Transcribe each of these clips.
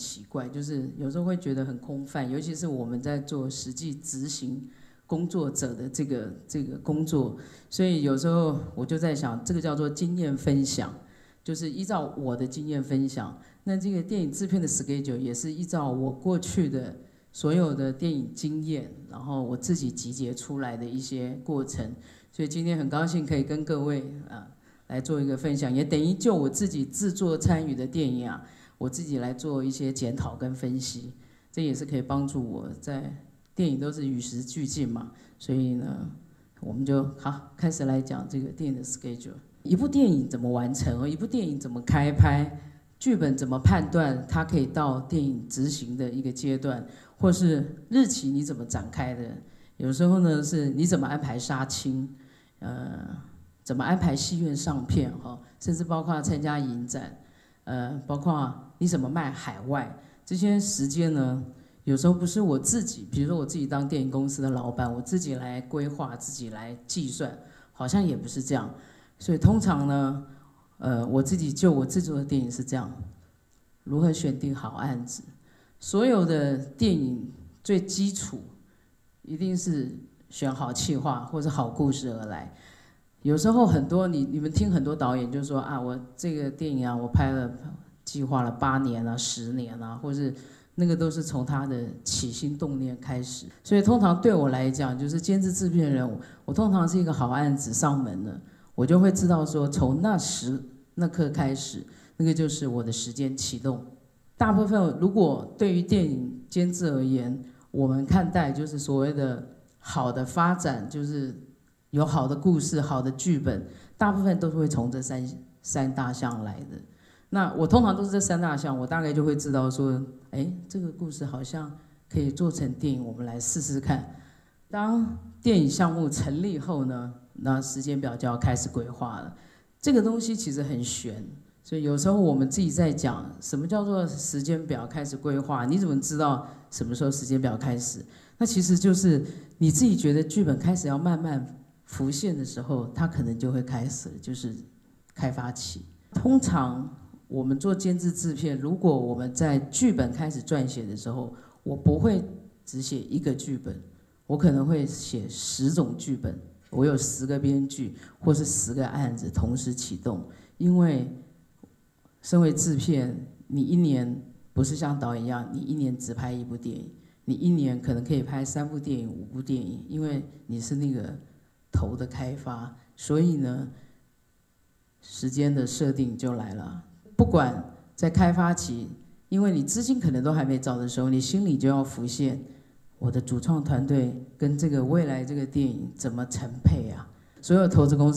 奇怪，就是有时候会觉得很空泛，尤其是我们在做实际执行工作者的这个工作，所以有时候我就在想，这个叫做经验分享，就是依照我的经验分享。那这个电影制片的 schedule 也是依照我过去的所有的电影经验，然后我自己集结出来的一些过程。所以今天很高兴可以跟各位来做一个分享，也等于就我自己制作参与的电影我自己来做一些检讨跟分析，这也是可以帮助我在电影都是与时俱进嘛，所以呢，我们就好开始来讲这个电影的 schedule。一部电影怎么完成，一部电影怎么开拍，剧本怎么判断它可以到电影执行的一个阶段，或是日期你怎么展开的，有时候呢是你怎么安排杀青，怎么安排戏院上片甚至包括参加影展，包括你怎么卖海外，这些时间呢，有时候不是我自己，比如说我自己当电影公司的老板，我自己来规划，自己来计算，好像也不是这样。所以通常呢，我自己做的电影是这样：如何选定好案子？所有的电影最基础一定是选好企划或者好故事而来。有时候很多你们听很多导演就说我这个电影我拍了计划了8年10年或是那个都是从他的起心动念开始。所以通常对我来讲，就是监制制片人，我通常是一个好案子上门了，我就会知道说从那刻开始，那个就是我的时间启动。大部分如果对于电影监制而言，我们看待就是所谓的好的发展，就是有好的故事、好的剧本，大部分都是会从这三大项来的。那我通常都是这3大项，我大概就会知道说，这个故事好像可以做成电影，我们来试试看。当电影项目成立后呢，那时间表就要开始规划了。这个东西其实很玄，所以有时候我们自己在讲什么叫做时间表开始规划，你怎么知道什么时候时间表开始？那其实就是你自己觉得剧本开始要慢慢浮现的时候，它可能就会开始，就是开发期。通常我们做监制制片，如果我们在剧本开始撰写的时候，我不会只写1个剧本，我可能会写10种剧本，我有10个编剧或是10个案子同时启动。因为身为制片，你1年不是像导演一样，你1年只拍1部电影，你1年可能可以拍3部电影、5部电影，因为你是那个头的开发，所以呢，时间的设定就来了。不管在开发期，因为你资金可能都还没找的时候，你心里就要浮现我的主创团队跟这个未来这个电影怎么承配所有投资公司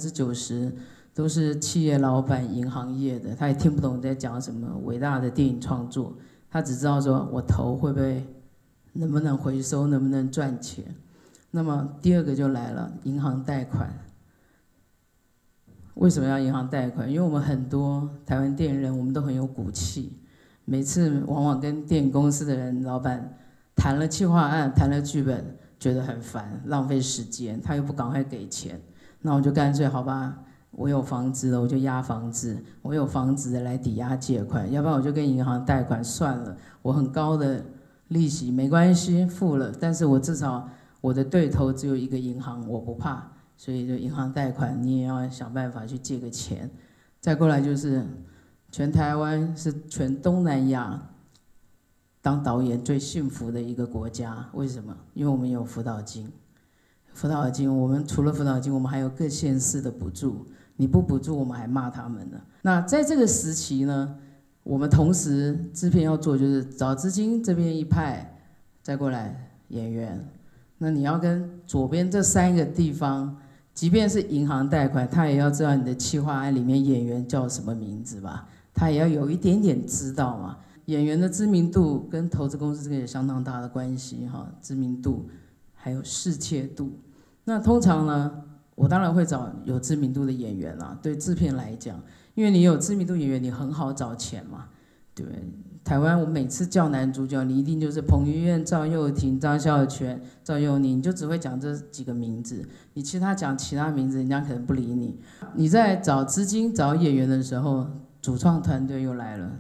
90%都是企业老板、银行业的，他也听不懂在讲什么伟大的电影创作，他只知道说我投会不会，能不能回收，能不能赚钱。那么第二个就来了，银行贷款。为什么要银行贷款？因为我们很多台湾电影人，我们都很有骨气，每次往往跟电影公司的人老板谈了企划案、谈了剧本，觉得很烦，浪费时间，他又不赶快给钱，那我就干脆好吧，我有房子了，我就押房子，我有房子来抵押借款，要不然我就跟银行贷款算了，我很高的利息没关系，付了，但是我至少我的对头只有1个银行，我不怕。所以就银行贷款，你也要想办法去借个钱。再过来就是全台湾是全东南亚当导演最幸福的一个国家。为什么？因为我们有辅导金。辅导金，我们除了辅导金，我们还有各县市的补助。你不补助，我们还骂他们呢。那在这个时期呢，我们同时制片要做就是找资金这边一派，再过来演员。那你要跟左边这3个地方。即便是银行贷款，他也要知道你的企划案里面演员叫什么名字吧，他也要有一点点知道嘛。演员的知名度跟投资公司这个有相当大的关系知名度还有适切度。那通常呢，我当然会找有知名度的演员对制片来讲，因为你有知名度演员，你很好找钱嘛，对不对？台湾我每次叫男主角，你一定就是彭于晏、赵又廷、张孝全、赵又廷，你就只会讲这几个名字，你讲其他名字，人家可能不理你。你在找资金、找演员的时候，主创团队又来了。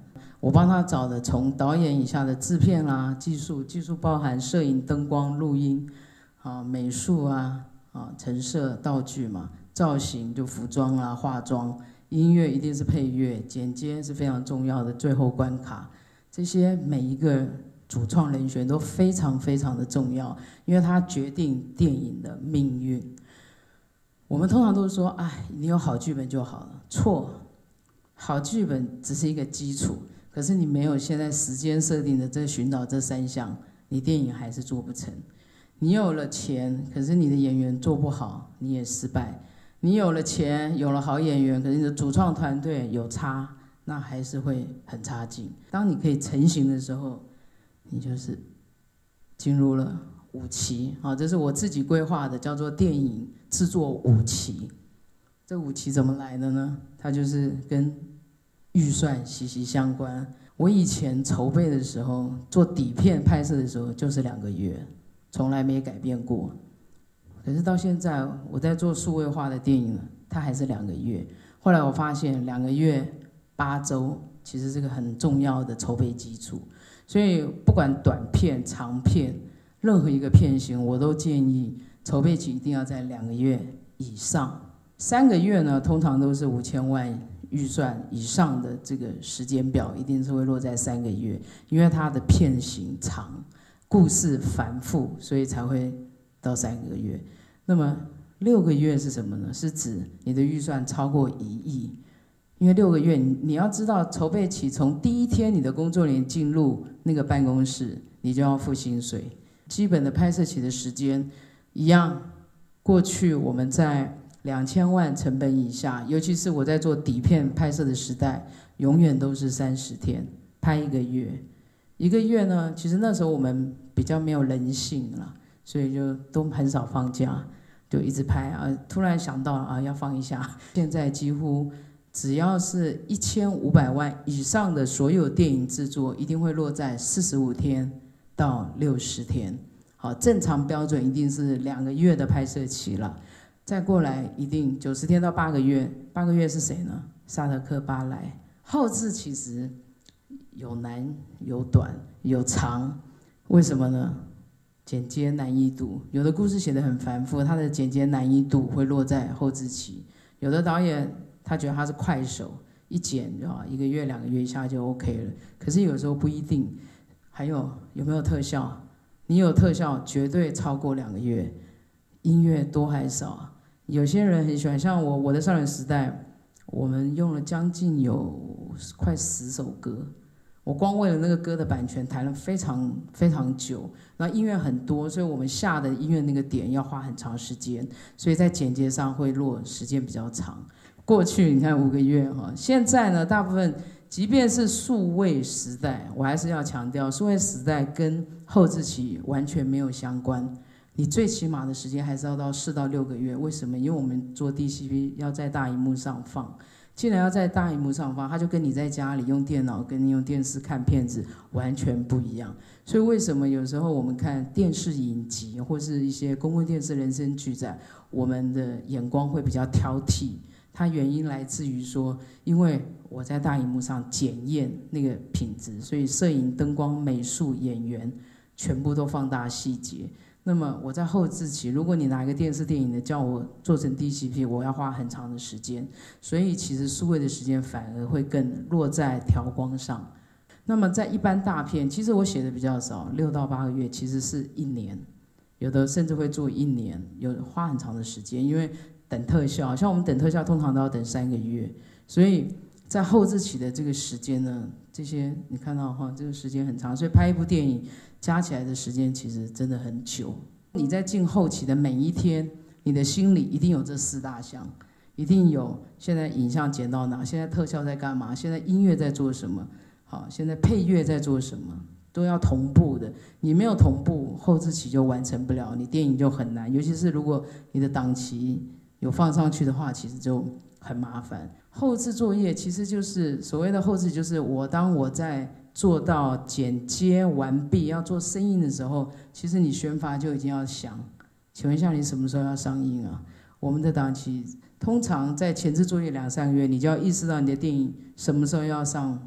我帮他找的从导演以下的制片啦、技术包含摄影、灯光、录音，美术陈设、道具嘛，造型就服装啦、化妆，音乐一定是配乐，剪接是非常重要的最后关卡，这些每一个主创人选都非常非常的重要，因为它决定电影的命运。我们通常都是说，哎，你有好剧本就好了，错，好剧本只是一个基础，可是你没有现在时间设定的这寻找这3项，你电影还是做不成。你有了钱，可是你的演员做不好，你也失败。你有了钱，有了好演员，可是你的主创团队有差，那还是会很差劲。当你可以成型的时候，你就是进入了5期，这是我自己规划的，叫做电影制作5期。这5期怎么来的呢？它就是跟预算息息相关。我以前筹备的时候，做底片拍摄的时候，就是2个月，从来没改变过。可是到现在，我在做数位化的电影了，它还是2个月。后来我发现2个月8周，其实是个很重要的筹备基础。所以不管短片、长片，任何一个片型，我都建议筹备期一定要在2个月以上。3个月呢，通常都是5000万预算以上的这个时间表，一定是会落在3个月，因为它的片型长，故事繁复，所以才会到3个月。那么6个月是什么呢？是指你的预算超过1亿。因为6个月，你要知道筹备期从第1天你的工作人员进入那个办公室，你就要付薪水。基本的拍摄期的时间一样，过去我们在2000万成本以下，尤其是我在做底片拍摄的时代，永远都是30天拍1个月。1个月呢，其实那时候我们比较没有人性了，所以就都很少放假，就一直拍突然想到要放一下。现在几乎只要是1500万以上的所有电影制作，一定会落在45天到60天。好，正常标准一定是2个月的拍摄期了。再过来一定90天到8个月，8个月是谁呢？沙特克巴莱。后制其实有难有短有长，为什么呢？剪接难易度，有的故事写得很繁复，它的剪接难易度会落在后制期。有的导演他觉得他是快手，一剪1个月2个月一下就 OK 了，可是有时候不一定。还有没有特效？你有特效绝对超过2个月。音乐多还少？有些人很喜欢，像我的少年时代，我们用了将近有快10首歌，我光为了那个歌的版权谈了非常非常久，然后音乐很多，所以我们下的音乐那个点要花很长时间，所以在剪接上会落时间比较长。过去你看5个月现在呢，大部分即便是数位时代，我还是要强调，数位时代跟后制期完全没有相关。你最起码的时间还是要到4到6个月，为什么？因为我们做 DCP 要在大荧幕上放，既然要在大荧幕上放，它就跟你在家里用电脑、跟你用电视看片子完全不一样。所以为什么有时候我们看电视影集或是一些公共电视人生剧展，我们的眼光会比较挑剔？它原因来自于说，因为我在大荧幕上检验那个品质，所以摄影、灯光、美术、演员全部都放大细节。那么我在后制期，如果你拿一个电视电影的叫我做成 DCP， 我要花很长的时间，所以其实数位的时间反而会更落在调光上。那么在一般大片，其实我写的比较少，6到8个月，其实是1年，有的甚至会做1年，有花很长的时间，因为等特效，像我们等特效通常都要等3个月，所以在后制期的这个时间呢，这些你看到这个时间很长，所以拍一部电影加起来的时间其实真的很久。你在进后期的每一天，你的心里一定有这4大项，一定有现在影像剪到哪，现在特效在干嘛，现在音乐在做什么，好，现在配乐在做什么，都要同步的。你没有同步，后制期就完成不了，你电影就很难。尤其是如果你的档期有放上去的话，其实就很麻烦。后制作业其实就是所谓的后制，就是当我在做到剪接完毕要做声音的时候，其实你宣发就已经要想，请问一下你什么时候要上映啊？我们的档期通常在前置作业2、3个月，你就要意识到你的电影什么时候要上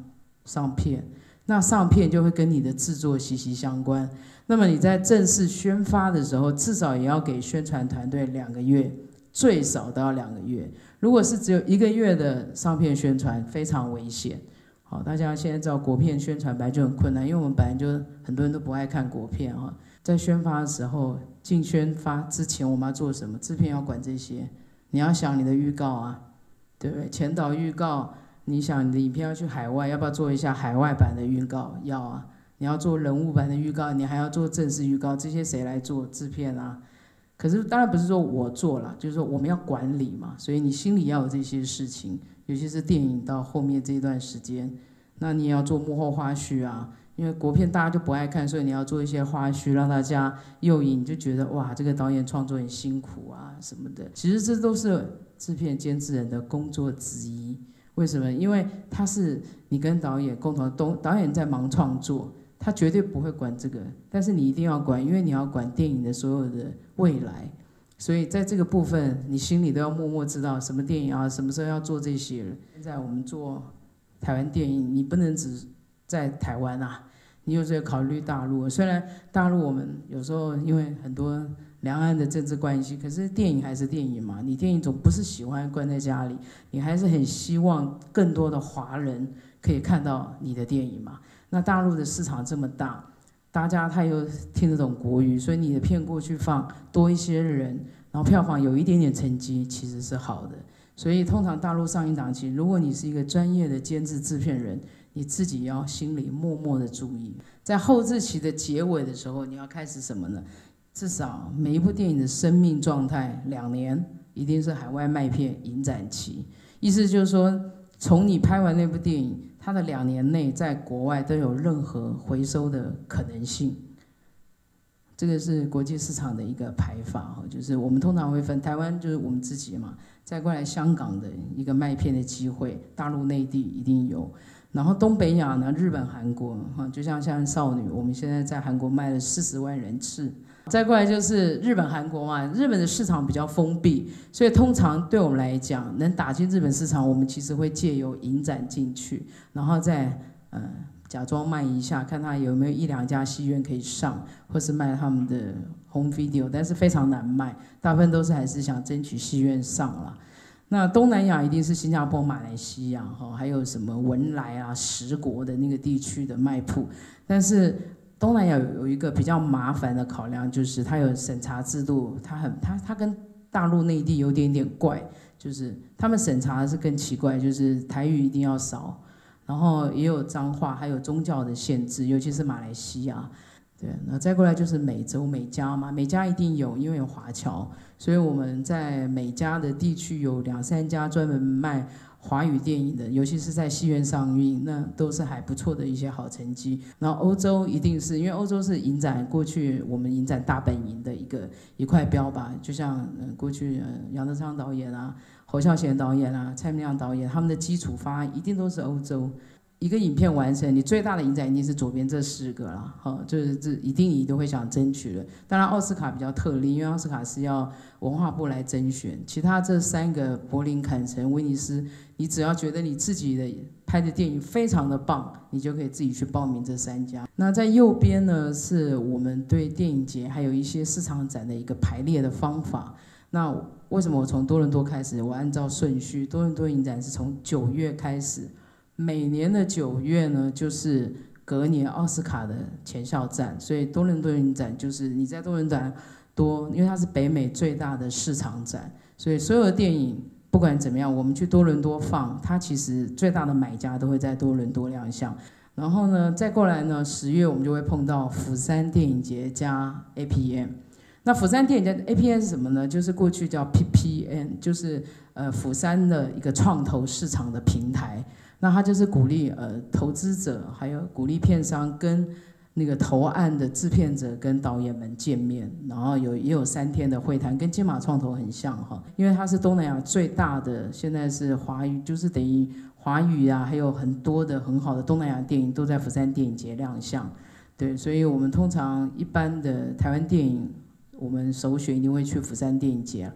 上片，那上片就会跟你的制作息息相关。那么你在正式宣发的时候，至少也要给宣传团队2个月，最少都要2个月。如果是只有1个月的上片宣传，非常危险。好，大家现在知道国片宣传本来就很困难，因为我们本来就很多人都不爱看国片哈。在宣发的时候，进宣发之前我们要做什么？制片要管这些，你要想你的预告啊，对不对？前导预告，你想你的影片要去海外，要不要做一下海外版的预告？要啊。你要做人物版的预告，你还要做正式预告，这些谁来做？制片啊。可是当然不是说我做了，就是说我们要管理嘛，所以你心里要有这些事情，尤其是电影到后面这一段时间，那你也要做幕后花絮啊。因为国片大家就不爱看，所以你要做一些花絮，让大家诱引，就觉得哇，这个导演创作很辛苦啊什么的。其实这都是制片监制人的工作之一。为什么？因为他是你跟导演共同，导演在忙创作。他绝对不会管这个，但是你一定要管，因为你要管电影的所有的未来，所以在这个部分，你心里都要默默知道什么电影啊，什么时候要做这些了。现在我们做台湾电影，你不能只在台湾啊，你有时候考虑大陆。虽然大陆我们有时候因为很多两岸的政治关系，可是电影还是电影嘛，你电影总不是喜欢关在家里，你还是很希望更多的华人可以看到你的电影嘛。那大陆的市场这么大，大家他又听得懂国语，所以你的片过去放多一些人，然后票房有一点点成绩，其实是好的。所以通常大陆上映档期，如果你是一个专业的监制制片人，你自己要心里默默的注意，在后制期的结尾的时候，你要开始什么呢？至少每一部电影的生命状态2年，一定是海外卖片影展期，意思就是说，从你拍完那部电影，它的2年内在国外都有任何回收的可能性。这个是国际市场的一个排法，就是我们通常会分台湾就是我们自己嘛，再过来香港的一个卖片的机会，大陆内地一定有，然后东北亚呢，日本、韩国就像少女，我们现在在韩国卖了40万人次。再过来就是日本、韩国嘛，日本的市场比较封闭，所以通常对我们来讲，能打进日本市场，我们其实会借由影展进去，然后再假装卖一下，看他有没有1、2家戏院可以上，或是卖他们的 home video， 但是非常难卖，大部分都是还是想争取戏院上啦。那东南亚一定是新加坡、马来西亚还有什么文莱啊、10国的那个地区的卖铺，但是东南亚有一个比较麻烦的考量，就是它有审查制度，它跟大陆内地有点怪，就是他们审查是更奇怪，就是台语一定要少，然后也有脏话，还有宗教的限制，尤其是马来西亚。对，那再过来就是美洲美加嘛，美加一定有，因为有华侨，所以我们在美加的地区有2、3家专门卖华语电影的，尤其是在戏院上映，那都是还不错的一些好成绩。然后欧洲一定是因为欧洲是影展过去我们影展大本营的一块标靶，就像过去杨德昌导演啊、侯孝贤导演啊、蔡明亮导演，他们的基础方案一定都是欧洲。一个影片完成，你最大的影展一定是左边这4个啦，就是这一定你都会想争取的。当然奥斯卡比较特例，因为奥斯卡是要文化部来甄选，其他这3个柏林、坎城、威尼斯，你只要觉得你自己的拍的电影非常的棒，你就可以自己去报名这3家。那在右边呢，是我们对电影节还有一些市场展的一个排列的方法。那为什么我从多伦多开始？我按照顺序，多伦多影展是从9月开始。每年的9月呢，就是隔年奥斯卡的前哨战，所以多伦多影展就是你在多伦多，因为它是北美最大的市场展，所以所有的电影不管怎么样，我们去多伦多放，它其实最大的买家都会在多伦多亮相。然后呢，再过来呢，10月我们就会碰到釜山电影节加 APM。那釜山电影节 APM 是什么呢？就是过去叫 PPN， 就是釜山的一个创投市场的平台。那他就是鼓励投资者，还有鼓励片商跟那个投案的制片者跟导演们见面，然后也有3天的会谈，跟金马创投很像哈，因为它是东南亚最大的，现在是华语，就是等于华语啊，还有很多的很好的东南亚电影都在釜山电影节亮相，对，所以我们通常一般的台湾电影，我们首选一定会去釜山电影节。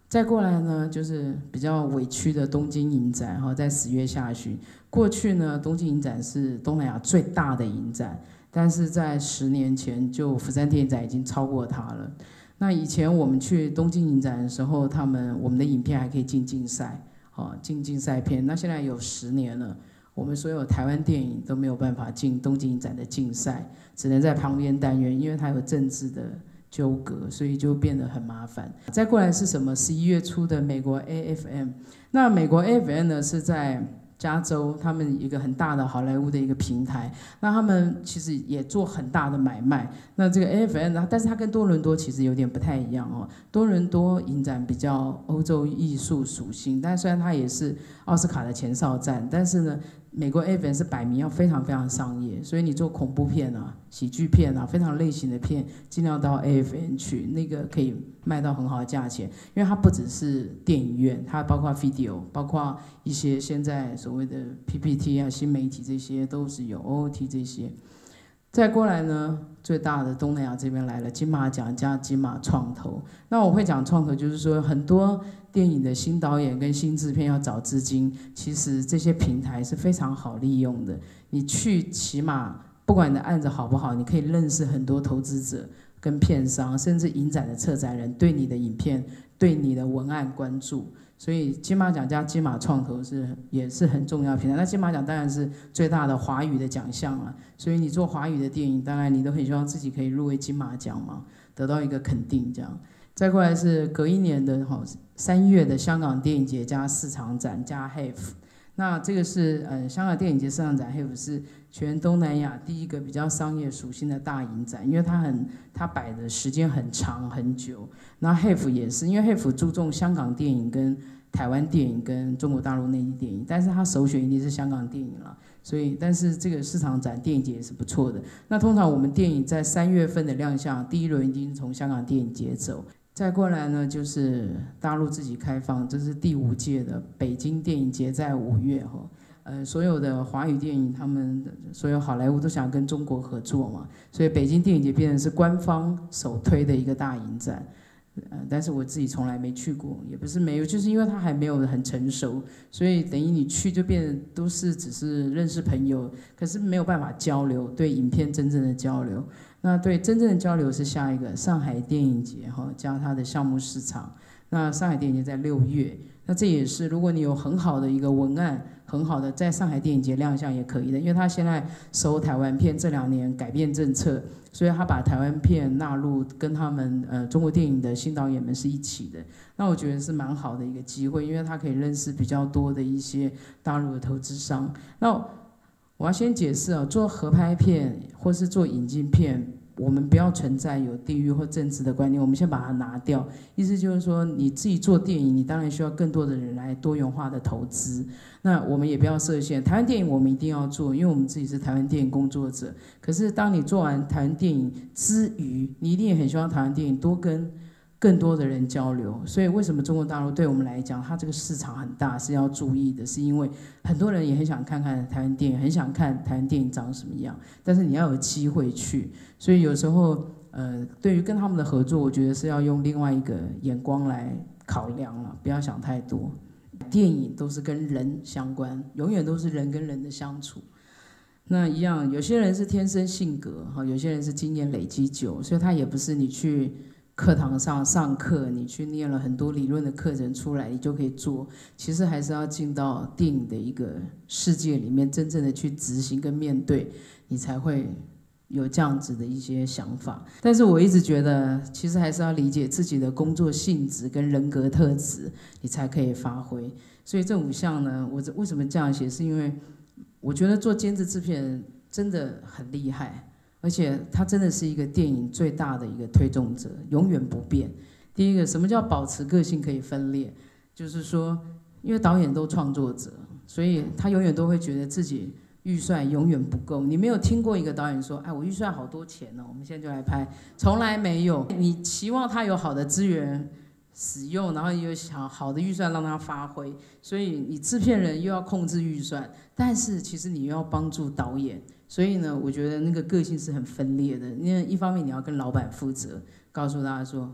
再过来呢，就是比较委屈的东京影展哈，在10月下旬。过去呢，东京影展是东南亚最大的影展，但是在10年前，就釜山电影展已经超过它了。那以前我们去东京影展的时候，我们的影片还可以进竞赛，进竞赛片。那现在有10年了，我们所有台湾电影都没有办法进东京影展的竞赛，只能在旁边单元，因为它有政治的纠葛，所以就变得很麻烦。再过来是什么？11月初的美国 AFM， 那美国 AFM 呢是在加州，他们一个很大的好莱坞的一个平台，那他们其实也做很大的买卖。那这个 AFM 呢，但是它跟多伦多其实有点不太一样哦。多伦多影展比较欧洲艺术属性，但虽然它也是奥斯卡的前哨站，但是呢，美国 AFM 是摆明要非常非常商业，所以你做恐怖片啊、喜剧片啊、非常类型的片，尽量到 AFM 去，那个可以卖到很好的价钱，因为它不只是电影院，它包括 video， 包括一些现在所谓的 PPT 啊、新媒体这些都是有 OOT 这些。再过来呢，最大的东南亚这边来了金马奖加金马创投。那我会讲创投，就是说很多电影的新导演跟新制片要找资金，其实这些平台是非常好利用的。你去起码不管你的案子好不好，你可以认识很多投资者跟片商，甚至影展的策展人对你的影片、对你的文案关注。所以金马奖加金马创投也是很重要的平台。那金马奖当然是最大的华语的奖项了，所以你做华语的电影，当然你都很希望自己可以入围金马奖嘛，得到一个肯定这样。再过来是隔一年的3月的香港电影节加市场展加 HAFE， 那这个是香港电影节市场展 HAFE 是全东南亚第一个比较商业属性的大影展，因为它摆的时间很长很久。那 HAFE 也是，因为 HAFE 注重香港电影跟台湾电影跟中国大陆内地电影，但是它首选一定是香港电影了。所以，但是这个市场展电影节也是不错的。那通常我们电影在3月份的亮相，第一轮已经从香港电影节走。再过来呢，就是大陆自己开放，这是第5届的北京电影节，在5月所有的华语电影，他们所有好莱坞都想跟中国合作嘛，所以北京电影节变成是官方首推的一个大影展。但是我自己从来没去过，也不是没有，就是因为它还没有很成熟，所以等于你去就变得都是只是认识朋友，可是没有办法交流，对影片真正的交流。那对真正的交流是下一个上海电影节加它的项目市场。那上海电影节在6月，那这也是如果你有很好的一个文案，很好的在上海电影节亮相也可以的，因为他现在收台湾片，这2年改变政策，所以他把台湾片纳入跟他们中国电影的新导演们是一起的。那我觉得是蛮好的一个机会，因为他可以认识比较多的一些大陆的投资商。那我要先解释做合拍片或是做引进片，我们不要存在有地域或政治的观念，我们先把它拿掉。意思就是说，你自己做电影，你当然需要更多的人来多元化的投资。那我们也不要设限，台湾电影我们一定要做，因为我们自己是台湾电影工作者。可是当你做完台湾电影之余，你一定也很希望台湾电影多跟更多的人交流。所以为什么中国大陆对我们来讲，它这个市场很大，是要注意的，是因为很多人也很想看看台湾电影，很想看台湾电影长什么样，但是你要有机会去。所以有时候对于跟他们的合作，我觉得是要用另外一个眼光来考量了，不要想太多。电影都是跟人相关，永远都是人跟人的相处。那一样，有些人是天生性格有些人是经验累积久，所以他也不是你去课堂上课，你去念了很多理论的课程出来，你就可以做。其实还是要进到电影的一个世界里面，真正的去执行跟面对，你才会有这样子的一些想法。但是我一直觉得，其实还是要理解自己的工作性质跟人格特质，你才可以发挥。所以这5项呢，我为什么这样写，是因为我觉得做监制制片人真的很厉害，而且他真的是一个电影最大的一个推动者，永远不变。第一个，什么叫保持个性可以分裂？就是说，因为导演都创作者，所以他永远都会觉得自己预算永远不够。你没有听过一个导演说：“哎，我预算好多钱哦，我们现在就来拍。”从来没有。你期望他有好的资源使用，然后有好的预算让他发挥，所以你制片人又要控制预算，但是其实你又要帮助导演。所以呢，我觉得那个个性是很分裂的。因为一方面你要跟老板负责，告诉他说：“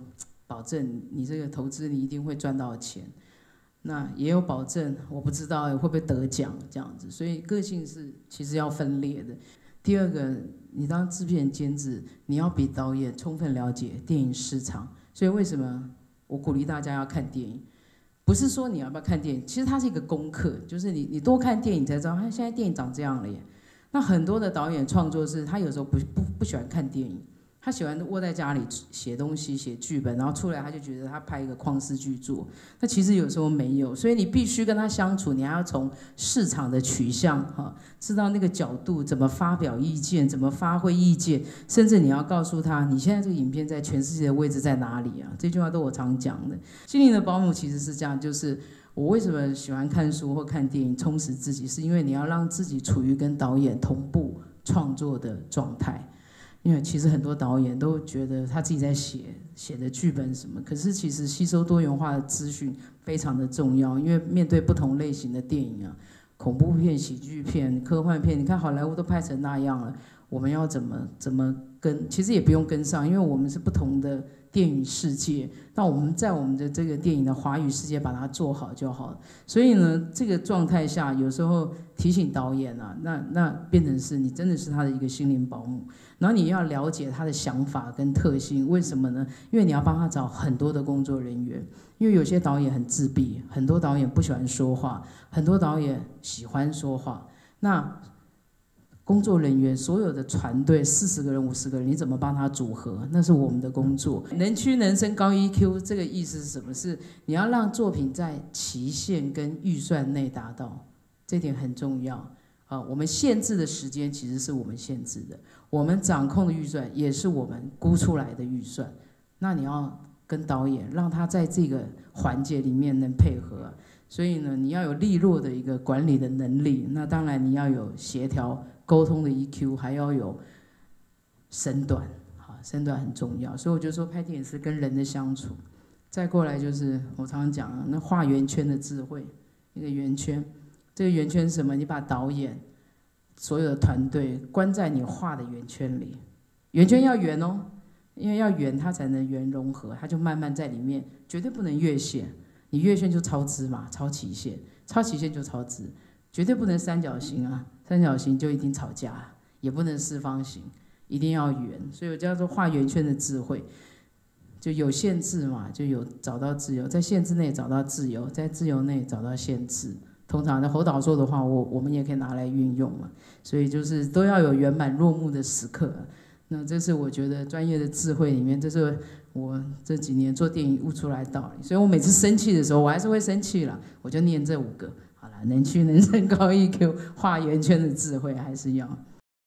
保证你这个投资你一定会赚到钱，那也有保证我不知道会不会得奖这样子，所以个性是其实要分裂的。第二个，你当制片监制，你要比导演充分了解电影市场，所以为什么我鼓励大家要看电影？不是说你要不要看电影，其实它是一个功课，就是你多看电影才知道，现在电影长这样了耶。那很多的导演创作是，他有时候不喜欢看电影，他喜欢窝在家里写东西、写剧本，然后出来他就觉得他拍一个旷世巨作。那其实有时候没有，所以你必须跟他相处，你还要从市场的取向知道那个角度怎么发表意见，怎么发挥意见，甚至你要告诉他，你现在这个影片在全世界的位置在哪里啊？这句话都我常讲的。心灵的保姆其实是这样，就是我为什么喜欢看书或看电影充实自己，是因为你要让自己处于跟导演同步创作的状态。因为其实很多导演都觉得他自己在写的剧本什么，可是其实吸收多元化的资讯非常的重要。因为面对不同类型的电影啊，恐怖片、喜剧片、科幻片，你看好莱坞都拍成那样了，我们要怎么跟？其实也不用跟上，因为我们是不同的电影世界。那我们在我们的这个电影的华语世界把它做好就好了。所以呢，这个状态下，有时候提醒导演啊，那变成是你真的是他的一个心灵保姆。然后你要了解他的想法跟特性，为什么呢？因为你要帮他找很多的工作人员，因为有些导演很自闭，很多导演不喜欢说话，很多导演喜欢说话。那工作人员所有的团队40个人、50个人，你怎么帮他组合？那是我们的工作。能屈能伸高 EQ 这个意思是什么？是你要让作品在期限跟预算内达到，这点很重要。我们限制的时间其实是我们限制的，我们掌控的预算也是我们估出来的预算。那你要跟导演让他在这个环节里面能配合，所以呢，你要有利落的一个管理的能力。那当然你要有协调沟通的 EQ， 还要有身段，身段很重要。所以我就说拍电影是跟人的相处。再过来就是我常常讲那画圆圈的智慧，一个圆圈。这个圆圈是什么？你把导演所有的团队关在你画的圆圈里，圆圈要圆哦，因为要圆它才能圆融合，它就慢慢在里面，绝对不能越线。你越线就超支嘛，超期限，超期限就超支，绝对不能三角形啊，三角形就一定吵架，也不能四方形，一定要圆。所以我叫做画圆圈的智慧，就有限制嘛，就有找到自由，在限制内找到自由，在自由内找到限制。通常的侯导说的话，我们也可以拿来运用嘛，所以就是都要有圆满落幕的时刻。那这是我觉得专业的智慧里面，这是我这几年做电影悟出来的道理。所以我每次生气的时候，我还是会生气了，我就念这5个。好了，能屈能伸高 EQ， 画圆圈的智慧还是要。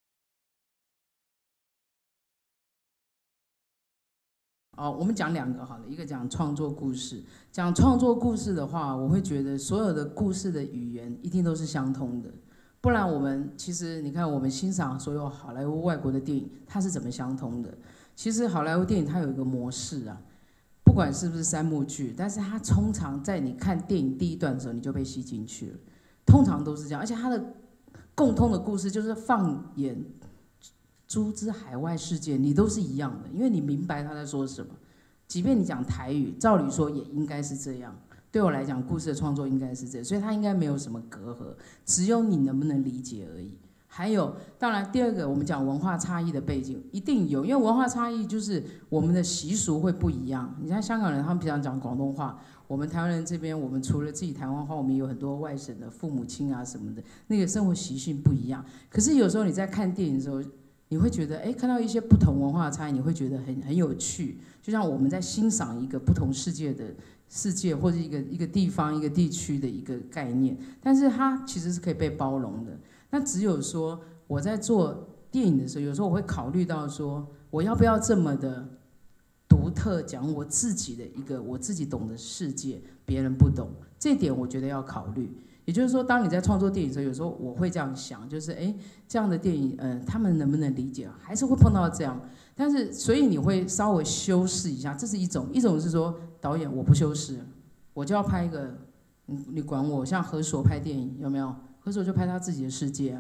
我们讲2个好了，一个讲创作故事。讲创作故事的话，我会觉得所有的故事的语言一定都是相通的，不然我们其实你看，我们欣赏所有好莱坞外国的电影，它是怎么相通的？其实好莱坞电影它有一个模式啊，不管是不是3幕剧，但是它通常在你看电影第1段的时候，你就被吸进去了，通常都是这样。而且它的共通的故事就是放眼诸之海外世界，你都是一样的，因为你明白他在说什么。即便你讲台语，照理说也应该是这样。对我来讲，故事的创作应该是这样，所以它应该没有什么隔阂，只有你能不能理解而已。还有，当然第2个，我们讲文化差异的背景一定有，因为文化差异就是我们的习俗会不一样。你看香港人，他们平常讲广东话，我们台湾人这边，我们除了自己台湾话，我们也有很多外省的父母亲啊什么的，那个生活习性不一样。可是有时候你在看电影的时候，你会觉得，看到一些不同文化的差异，你会觉得很有趣。就像我们在欣赏一个不同世界或者一个地方、一个地区的一个概念，但是它其实是可以被包容的。那只有说我在做电影的时候，有时候我会考虑到说，我要不要这么的独特，讲我自己的一个我自己懂的世界，别人不懂，这点我觉得要考虑。也就是说，当你在创作电影的时候，有时候我会这样想，就是这样的电影，他们能不能理解？还是会碰到这样，但是所以你会稍微修饰一下，这是一种是说导演我不修饰，我就要拍一个，你管我，像何所拍电影有没有？何所就拍他自己的世界啊。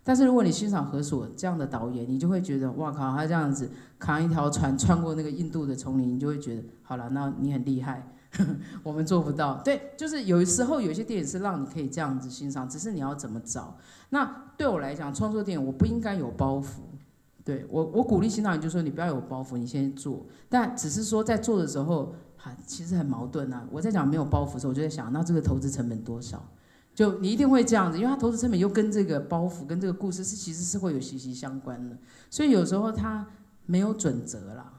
但是如果你欣赏何所这样的导演，你就会觉得哇靠，他这样子扛一条船穿过那个印度的丛林，你就会觉得好了，那你很厉害。我们做不到，对，就是有时候有些电影是让你可以这样子欣赏，只是你要怎么找。那对我来讲，创作电影我不应该有包袱，对我鼓励欣赏人就说你不要有包袱，你先做。但只是说在做的时候，其实很矛盾啊。我在讲没有包袱的时候，我就在想，那这个投资成本多少？就你一定会这样子，因为它投资成本又跟这个包袱、跟这个故事其实是会有息息相关的，所以有时候它没有准则啦。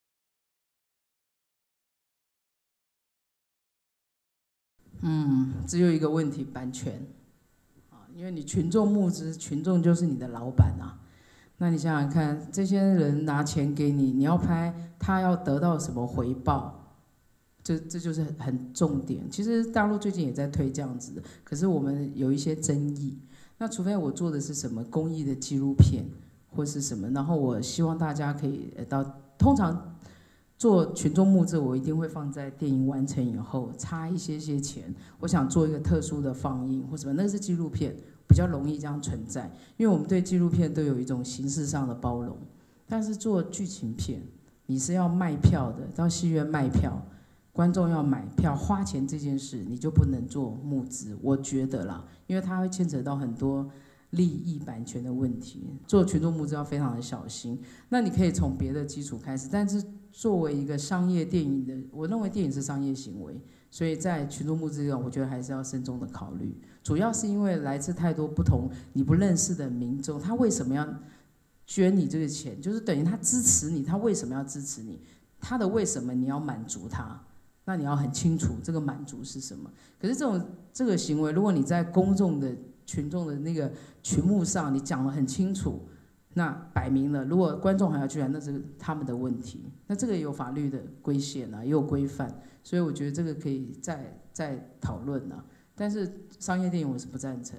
只有一个问题，版权啊，因为你群众募资，群众就是你的老板啊。那你想想看，这些人拿钱给你，你要拍，他要得到什么回报？这就是很重点。其实大陆最近也在推这样子的，可是我们有一些争议。那除非我做的是什么公益的纪录片，或是什么，然后我希望大家可以通常做群众募资，我一定会放在电影完成以后插一些钱。我想做一个特殊的放映或什么，那是纪录片比较容易这样存在，因为我们对纪录片都有一种形式上的包容。但是做剧情片，你是要卖票的，到戏院卖票，观众要买票花钱这件事，你就不能做募资，我觉得啦，因为它会牵扯到很多利益版权的问题。做群众募资要非常的小心。那你可以从别的基础开始，但是作为一个商业电影的，我认为电影是商业行为，所以在群众募资上，我觉得还是要慎重的考虑。主要是因为来自太多不同你不认识的民众，他为什么要捐你这个钱？就是等于他支持你，他为什么要支持你？他的为什么你要满足他？那你要很清楚这个满足是什么。可是这个行为，如果你在公众的群众的那个群目上，你讲得很清楚，那摆明了，如果观众还要去看，那是他们的问题。那这个也有法律的规限啊，也有规范，所以我觉得这个可以再讨论啊。但是商业电影我是不赞成。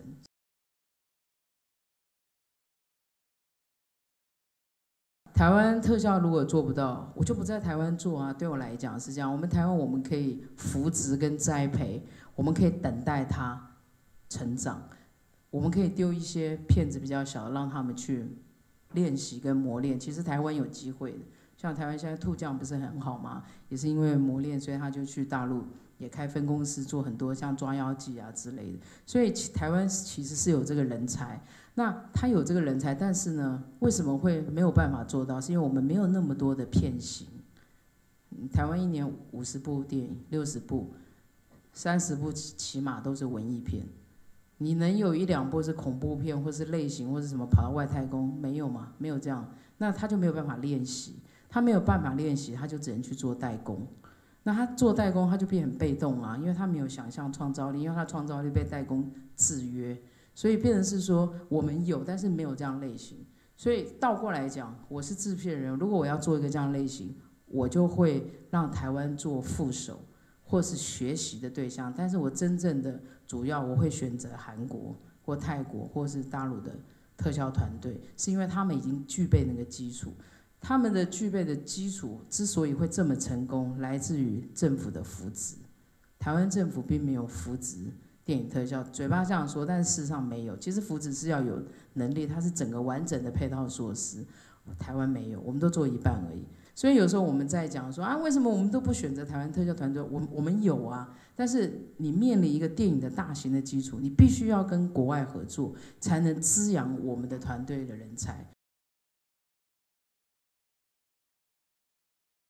台湾特效如果做不到，我就不在台湾做啊。对我来讲是这样，我们台湾我们可以扶植跟栽培，我们可以等待它成长，我们可以丢一些片子比较小，让他们去练习跟磨练。其实台湾有机会的，像台湾现在兔酱不是很好吗？也是因为磨练，所以他就去大陆也开分公司，做很多像抓妖记啊之类的。所以台湾其实是有这个人才。那他有这个人才，但是呢，为什么会没有办法做到？是因为我们没有那么多的片型。台湾一年50部电影，60部，30部起码都是文艺片。你能有1、2部是恐怖片，或是类型，或是什么跑到外太空？没有嘛？没有这样，那他就没有办法练习。他没有办法练习，他就只能去做代工。那他做代工，他就变很被动啊，因为他没有想象创造力，因为他创造力被代工制约。所以变成是说我们有，但是没有这样类型。所以倒过来讲，我是制片人，如果我要做一个这样类型，我就会让台湾做副手或是学习的对象。但是我真正的主要我会选择韩国或泰国或是大陆的特效团队，是因为他们已经具备那个基础。他们的具备的基础之所以会这么成功，来自于政府的扶植。台湾政府并没有扶植电影特效，嘴巴这样说，但是事实上没有。其实扶植是要有能力，它是整个完整的配套措施。台湾没有，我们都做一半而已。所以有时候我们在讲说啊，为什么我们都不选择台湾特效团队？我们有啊，但是你面临一个电影的大型的基础，你必须要跟国外合作，才能滋养我们的团队的人才。